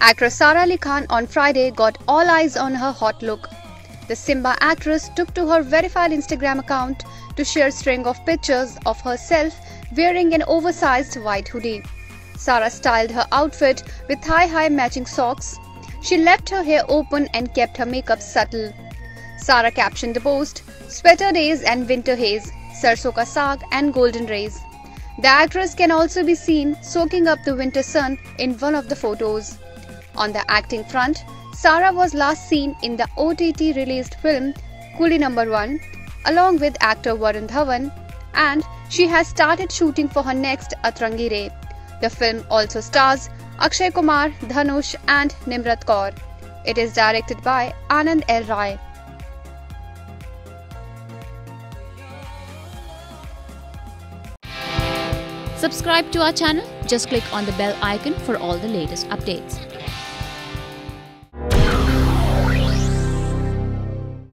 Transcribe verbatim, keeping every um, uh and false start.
Actress Sara Ali Khan on Friday got all eyes on her hot look. The Simba actress took to her verified Instagram account to share a string of pictures of herself wearing an oversized white hoodie. Sara styled her outfit with thigh-high matching socks. She left her hair open and kept her makeup subtle. Sara captioned the post, "Sweater days and winter haze, sarson ka saag and golden rays." The actress can also be seen soaking up the winter sun in one of the photos. On the acting front, Sara was last seen in the O T T-released film Coolie Number One, along with actor Varun Dhawan, and she has started shooting for her next Atrangi Re. The film also stars Akshay Kumar, Dhanush and Nimrat Kaur. It is directed by Anand L. Rai. Subscribe to our channel. Just click on the bell icon for all the latest updates.